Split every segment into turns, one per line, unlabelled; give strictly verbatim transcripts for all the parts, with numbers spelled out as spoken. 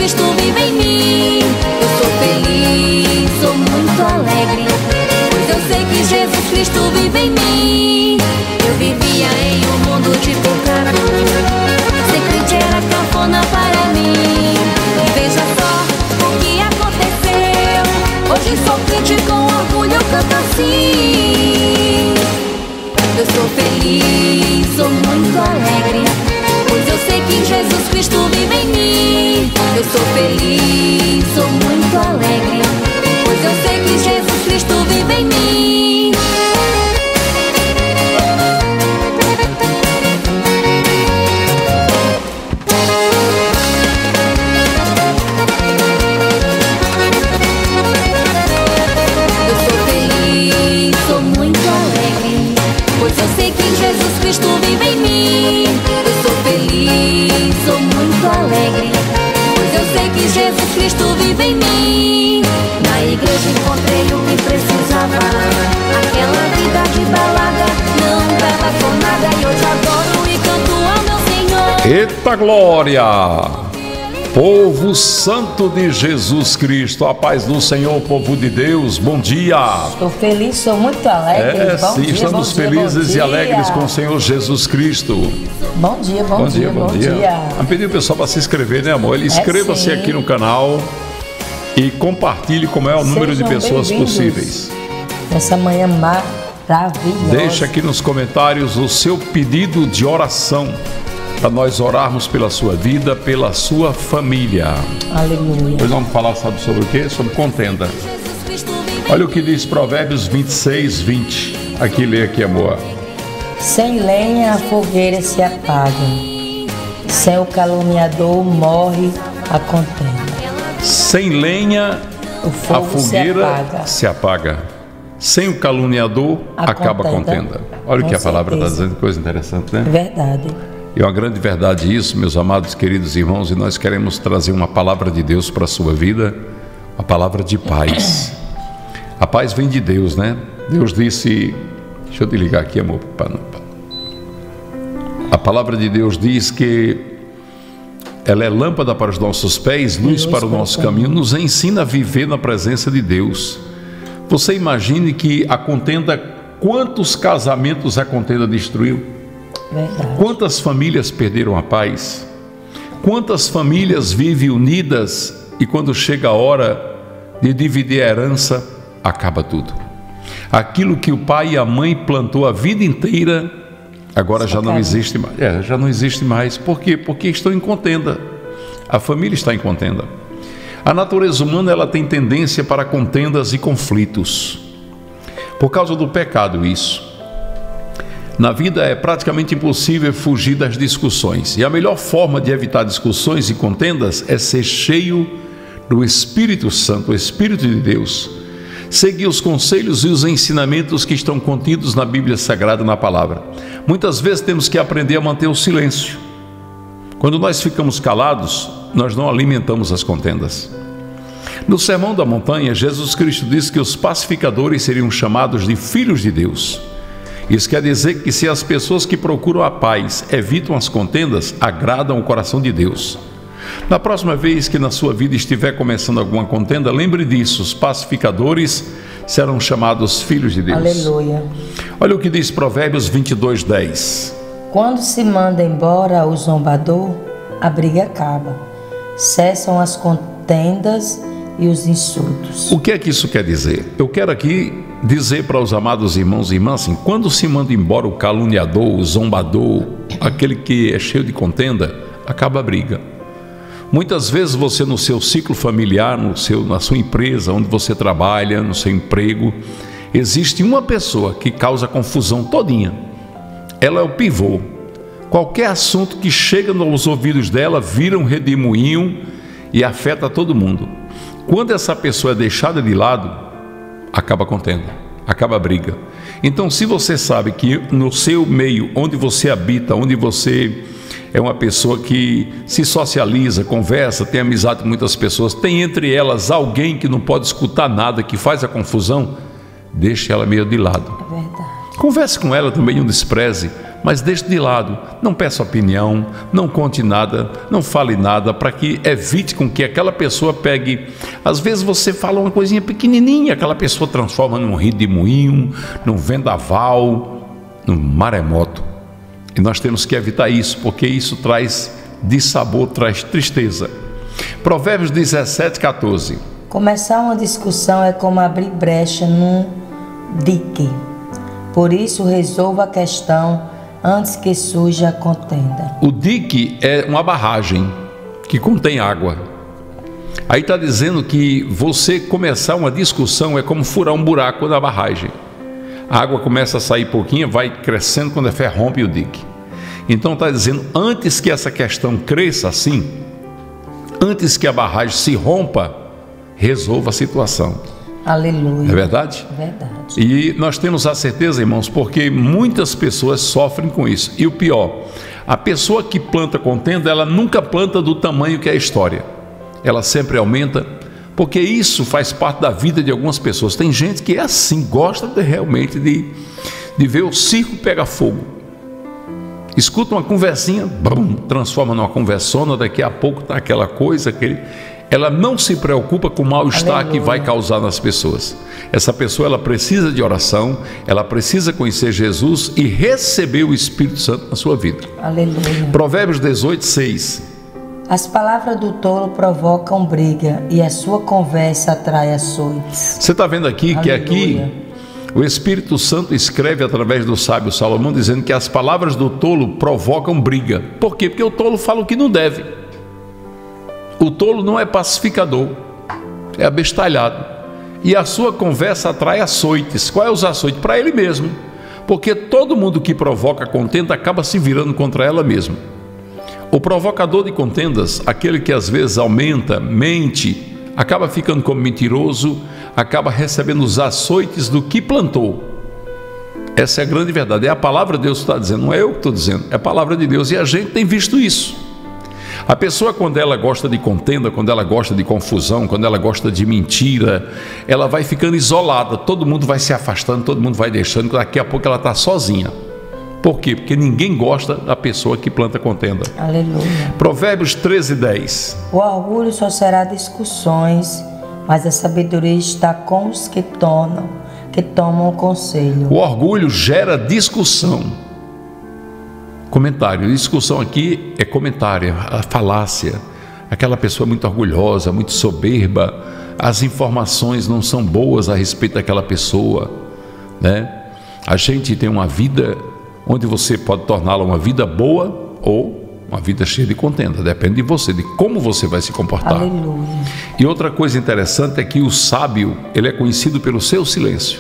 Cristo vive em mim. Eu sou feliz, sou muito alegre, pois eu sei que Jesus Cristo vive em mim. Eu vivia em um mundo de pecado, sempre era cafona para mim. E veja só o que aconteceu. Hoje sou crente com orgulho, eu canto assim. Eu sou feliz, sou muito alegre, pois eu sei que Jesus Cristo vive em mim. Eu sou feliz, sou muito alegre, pois eu sei que Jesus Cristo vive em mim. Eu sou feliz, sou muito alegre, pois eu sei que Jesus Cristo vive em mim. Eu sou feliz, sou muito alegre, pois eu sei que Jesus Cristo vive em mim. Na igreja encontrei o que precisava, aquela vida de balada não dava com nada. E hoje adoro e canto ao meu Senhor.
Eita glória! Povo santo de Jesus Cristo, a paz do Senhor, povo de Deus, bom dia!
Estou feliz, sou muito alegre.
É,
bom
sim,
dia,
estamos
bom
felizes
dia,
e
bom dia.
alegres com o Senhor Jesus Cristo.
Bom dia, bom,
Bom dia,
dia,
bom dia. Vamos pedir o pessoal para se inscrever, né, amor? Ele inscreva-se
sim.
aqui no canal e compartilhe com o maior número de
Sejam
pessoas
bem-vindos
possíveis.
Nessa manhã maravilhosa.
Deixa aqui nos comentários o seu pedido de oração para nós orarmos pela sua vida, pela sua família.
Aleluia.
Hoje vamos falar, sabe sobre o quê? Sobre contenda. Olha o que diz Provérbios vinte e seis, vinte. Aqui, lê aqui, amor.
Sem lenha a fogueira se apaga, sem o caluniador morre a contenda.
Sem lenha
O
a
fogo
fogueira
se apaga,
se apaga. Sem o caluniador
A
acaba a
contenda.
contenda. Olha o
Com
que a palavra está
certeza.
dizendo, coisa interessante, né?
verdade.
É uma grande verdade isso, meus amados queridos irmãos, e nós queremos trazer uma palavra de Deus para a sua vida, a palavra de paz. A paz vem de Deus, né? Deus disse, deixa eu te ligar aqui, amor. A palavra de Deus diz que ela é lâmpada para os nossos pés, luz para o nosso caminho, nos ensina a viver na presença de Deus. Você imagine que a contenda, quantos casamentos a contenda destruiu?
Verdade.
Quantas famílias perderam a paz? Quantas famílias vivem unidas e quando chega a hora de dividir a herança, acaba tudo. Aquilo que o pai e a mãe plantou a vida inteira, agora já não existe mais. É, já não existe mais. Por quê? Porque estão em contenda. A família está em contenda. A natureza humana, ela tem tendência para contendas e conflitos. Por causa do pecado, isso. Na vida é praticamente impossível fugir das discussões. E a melhor forma de evitar discussões e contendas é ser cheio do Espírito Santo, o Espírito de Deus. Seguir os conselhos e os ensinamentos que estão contidos na Bíblia Sagrada, na Palavra. Muitas vezes temos que aprender a manter o silêncio. Quando nós ficamos calados, nós não alimentamos as contendas. No Sermão da Montanha, Jesus Cristo disse que os pacificadores seriam chamados de filhos de Deus. Isso quer dizer que se as pessoas que procuram a paz evitam as contendas, agradam o coração de Deus. Na próxima vez que na sua vida estiver começando alguma contenda, lembre disso, os pacificadores serão chamados filhos de Deus.
Aleluia.
Olha o que diz Provérbios vinte e dois, dez.
Quando se manda embora o zombador, a briga acaba. Cessam as contendas e os insultos.
O que é que isso quer dizer? Eu quero aqui dizer para os amados irmãos e irmãs assim, quando se manda embora o caluniador, o zombador, aquele que é cheio de contenda, acaba a briga. Muitas vezes você no seu ciclo familiar, no seu, na sua empresa, onde você trabalha, no seu emprego, existe uma pessoa que causa confusão todinha. Ela é o pivô. Qualquer assunto que chega nos ouvidos dela vira um redemoinho e afeta todo mundo. Quando essa pessoa é deixada de lado, acaba a contenda, acaba a briga. Então, se você sabe que no seu meio, onde você habita, onde você é uma pessoa que se socializa, conversa, tem amizade com muitas pessoas, tem entre elas alguém que não pode escutar nada, que faz a confusão, deixe ela meio de lado.
É verdade.
Converse com ela também, não despreze, mas deixe de lado. Não peça opinião, não conte nada, não fale nada, para que evite com que aquela pessoa pegue. Às vezes você fala uma coisinha pequenininha, aquela pessoa transforma num redemoinho, num vendaval, num maremoto. E nós temos que evitar isso, porque isso traz dissabor, traz tristeza. Provérbios dezessete, quatorze.
Começar uma discussão é como abrir brecha num dique. Por isso, resolva a questão antes que surja a contenda.
O dique é uma barragem que contém água. Aí está dizendo que você começar uma discussão é como furar um buraco na barragem. A água começa a sair pouquinho, vai crescendo, quando é fé, rompe o dique. Então está dizendo, antes que essa questão cresça assim, antes que a barragem se rompa, resolva a situação.
Aleluia.
É verdade?
Verdade.
E nós temos a certeza, irmãos, porque muitas pessoas sofrem com isso. E o pior, a pessoa que planta contenda, ela nunca planta do tamanho que é a história. Ela sempre aumenta, porque isso faz parte da vida de algumas pessoas. Tem gente que é assim, gosta de, realmente de, de ver o circo pegar fogo. Escuta uma conversinha, brum, transforma numa conversona, daqui a pouco está aquela coisa, aquele... Ela não se preocupa com o mal-estar que vai causar nas pessoas. Essa pessoa, ela precisa de oração, ela precisa conhecer Jesus e receber o Espírito Santo na sua vida.
Aleluia.
Provérbios dezoito, seis.
As palavras do tolo provocam briga e a sua conversa atrai açoites.
Você está vendo aqui que
Aleluia.
Aqui o Espírito Santo escreve através do sábio Salomão, dizendo que as palavras do tolo provocam briga. Por quê? Porque o tolo fala o que não deve. O tolo não é pacificador, é abestalhado. E a sua conversa atrai açoites. Qual é os açoites? Para ele mesmo. Porque todo mundo que provoca contenda acaba se virando contra ela mesma. O provocador de contendas, aquele que às vezes aumenta, mente, acaba ficando como mentiroso, acaba recebendo os açoites do que plantou. Essa é a grande verdade. É a palavra de Deus que está dizendo, não é eu que estou dizendo, é a palavra de Deus. E a gente tem visto isso. A pessoa, quando ela gosta de contenda, quando ela gosta de confusão, quando ela gosta de mentira, ela vai ficando isolada, todo mundo vai se afastando, todo mundo vai deixando, daqui a pouco ela está sozinha. Por quê? Porque ninguém gosta da pessoa que planta contenda.
Aleluia.
Provérbios treze, dez.
O orgulho só será discussões, mas a sabedoria está com os que tomam, que tomam o conselho.
O orgulho gera discussão. Comentário, discussão aqui é comentário, a falácia, aquela pessoa muito orgulhosa, muito soberba, as informações não são boas a respeito daquela pessoa, né? A gente tem uma vida onde você pode torná-la uma vida boa ou uma vida cheia de contenda, depende de você, de como você vai se comportar.
Aleluia.
E outra coisa interessante é que o sábio, ele é conhecido pelo seu silêncio.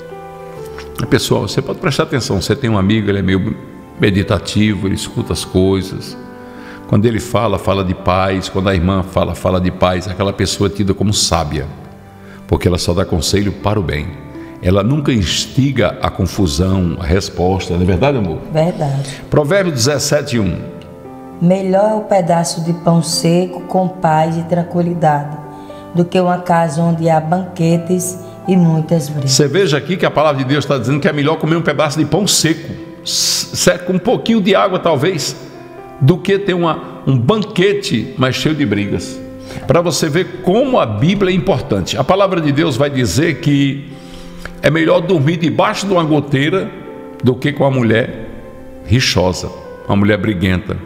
Pessoal, você pode prestar atenção, você tem um amigo, ele é meio meditativo, ele escuta as coisas. Quando ele fala, fala de paz. Quando a irmã fala, fala de paz. Aquela pessoa é tida como sábia, porque ela só dá conselho para o bem. Ela nunca instiga a confusão, a resposta. Não é verdade, amor?
Verdade.
Provérbios dezessete, um.
Melhor é o pedaço de pão seco com paz e tranquilidade do que uma casa onde há banquetes e muitas brigas.
Você veja aqui que a palavra de Deus está dizendo que é melhor comer um pedaço de pão seco, com um pouquinho de água talvez, do que ter uma, um banquete mais cheio de brigas. Para você ver como a Bíblia é importante. A palavra de Deus vai dizer que é melhor dormir debaixo de uma goteira do que com uma mulher rixosa, uma mulher briguenta.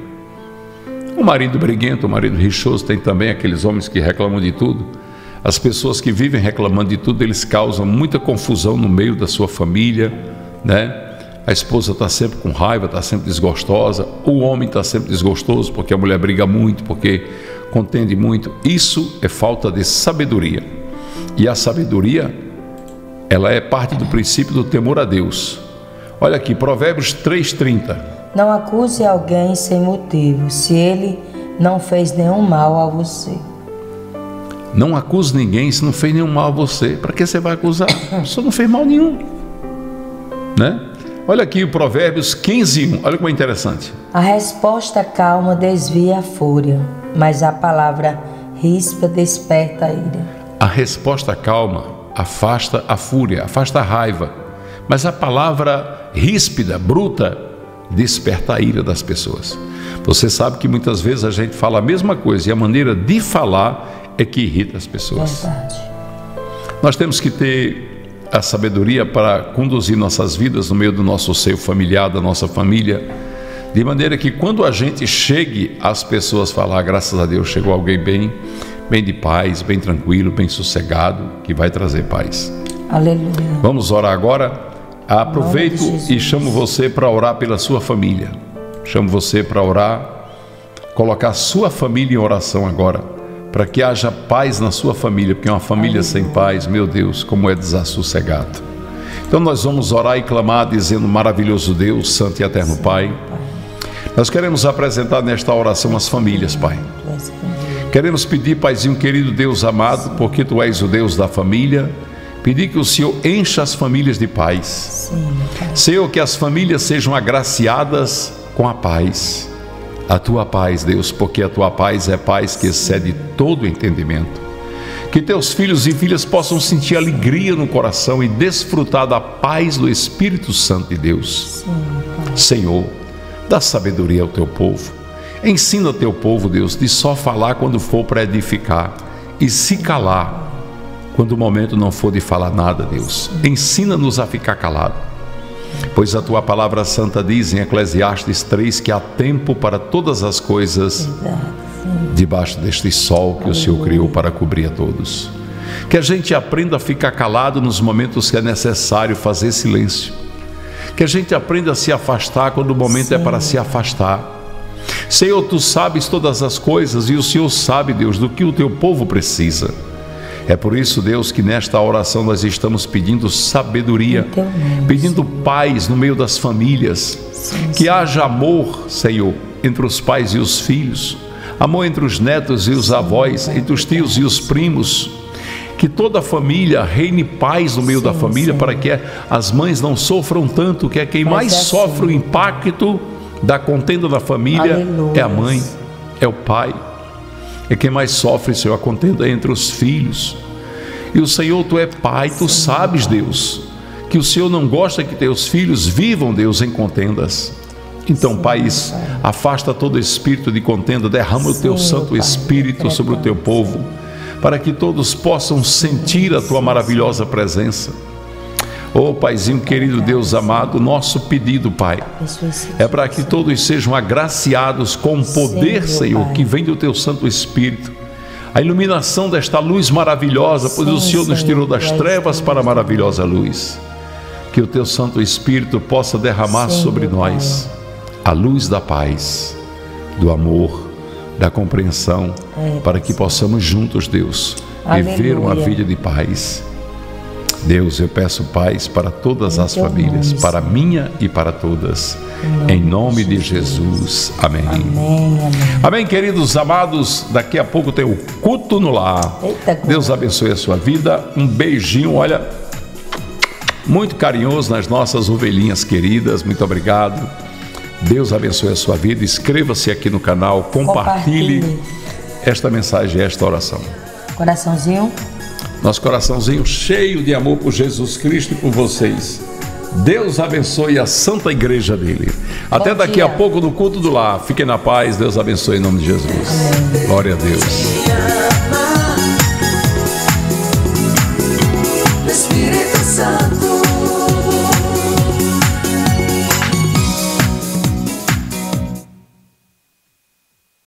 O marido briguento, o marido rixoso, tem também aqueles homens que reclamam de tudo. As pessoas que vivem reclamando de tudo, eles causam muita confusão no meio da sua família, né? A esposa está sempre com raiva, está sempre desgostosa. O homem está sempre desgostoso porque a mulher briga muito, porque contende muito. Isso é falta de sabedoria. E a sabedoria, ela é parte do princípio do temor a Deus. Olha aqui, Provérbios três, trinta.
Não acuse alguém sem motivo, se ele não fez nenhum mal a você.
Não acuse ninguém se não fez nenhum mal a você. Para que você vai acusar? Você não fez mal nenhum, né? Olha aqui o Provérbios quinze, um. Olha como é interessante.
A resposta calma desvia a fúria, mas a palavra ríspida desperta a ira.
A resposta calma afasta a fúria, afasta a raiva. Mas a palavra ríspida, bruta, desperta a ira das pessoas. Você sabe que muitas vezes a gente fala a mesma coisa e a maneira de falar é que irrita as pessoas.
Verdade.
Nós temos que ter a sabedoria para conduzir nossas vidas no meio do nosso seio familiar, da nossa família, de maneira que quando a gente chegue, as pessoas falar, graças a Deus, chegou alguém bem, bem de paz, bem tranquilo, bem sossegado, que vai trazer paz.
Aleluia.
Vamos orar agora? Aproveito e chamo você para orar pela sua família. Chamo você para orar, colocar sua família em oração agora, para que haja paz na sua família, porque uma família sem paz, meu Deus, como é desassossegado. Então nós vamos orar e clamar dizendo: maravilhoso Deus, santo e eterno Pai, nós queremos apresentar nesta oração as famílias, Pai. Queremos pedir, Paizinho querido, Deus amado, porque Tu és o Deus da família, pedir que o Senhor encha as famílias de paz. Senhor, que as famílias sejam agraciadas com a paz, a Tua paz, Deus, porque a Tua paz é paz que excede todo entendimento. Que Teus filhos e filhas possam sentir alegria no coração e desfrutar da paz do Espírito Santo de Deus. Senhor, dá sabedoria ao Teu povo. Ensina Teu povo, Deus, de só falar quando for para edificar e se calar quando o momento não for de falar nada, Deus. Ensina-nos a ficar calado. Pois a Tua palavra santa diz em Eclesiastes três que há tempo para todas as coisas debaixo deste sol que o Senhor criou para cobrir a todos. Que a gente aprenda a ficar calado nos momentos que é necessário fazer silêncio. Que a gente aprenda a se afastar quando o momento é para se afastar. Senhor, Tu sabes todas as coisas e o Senhor sabe, Deus, do que o Teu povo precisa. É por isso, Deus, que nesta oração nós estamos pedindo sabedoria, pedindo paz no meio das famílias, que haja amor, Senhor, entre os pais e os filhos, amor entre os netos e os avós, entre os tios e os primos, que toda a família reine paz no meio da família, para que as mães não sofram tanto, que é quem mais sofre o impacto da contenda da família é a mãe, é o pai. É quem mais sofre, Senhor, a contenda entre os filhos. E o Senhor, Tu é Pai, Tu sabes, Deus, que o Senhor não gosta que Teus filhos vivam, Deus, em contendas. Então, Pai, afasta todo espírito de contenda, derrama o Teu Santo Espírito sobre o Teu povo, para que todos possam sentir a Tua maravilhosa presença. Oh, Paizinho querido, Deus amado, nosso pedido, Pai, é para que todos sejam agraciados com o poder, Senhor, que vem do Teu Santo Espírito, a iluminação desta luz maravilhosa, pois o Senhor nos tirou das trevas para a maravilhosa luz. Que o Teu Santo Espírito possa derramar sobre nós a luz da paz, do amor, da compreensão, para que possamos juntos, Deus, viver uma vida de paz. Deus, eu peço paz para todas as famílias, para a minha e para todas, em nome de Jesus. Amém. Amém, amém, queridos amados, daqui a pouco tem o culto no lar. Deus abençoe a sua vida, um beijinho, olha, muito carinhoso nas nossas ovelhinhas queridas, muito obrigado. Deus abençoe a sua vida, inscreva-se aqui no canal, compartilhe, compartilhe esta mensagem, esta oração.
Coraçãozinho.
Nosso coraçãozinho cheio de amor por Jesus Cristo e por vocês. Deus abençoe a santa igreja dele. Até daqui a pouco no culto do lar. Fiquem na paz. Deus abençoe em nome de Jesus. Amém. Glória a Deus.